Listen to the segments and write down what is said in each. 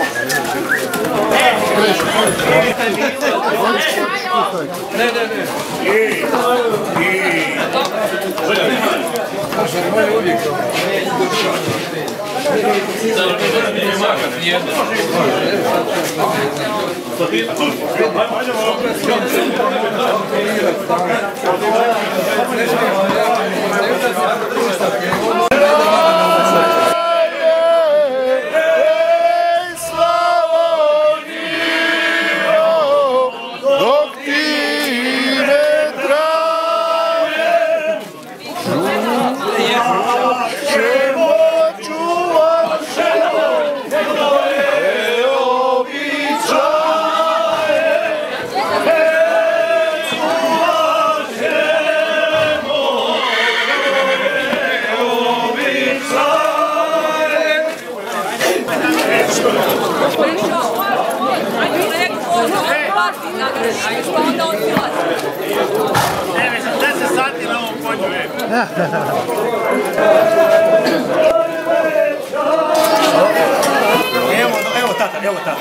Evo tata.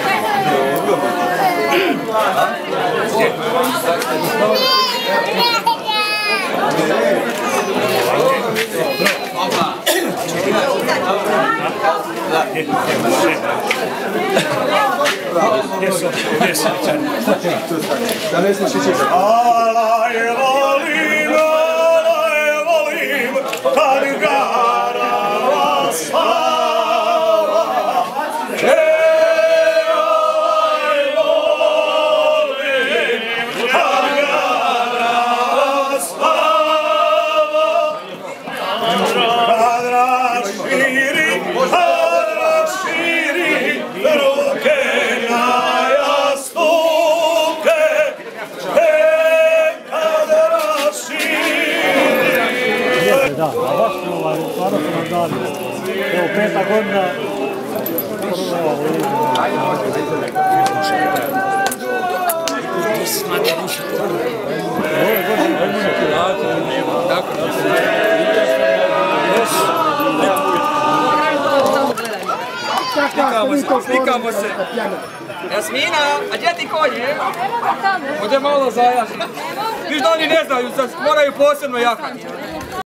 Da, a baš stvarno su nam dali. Evo, 5. godina. Slikamo se. Jasmina, a gdje ti konje? Ode malo zajaži. Viš da oni ne znaju, moraju posebno jahati.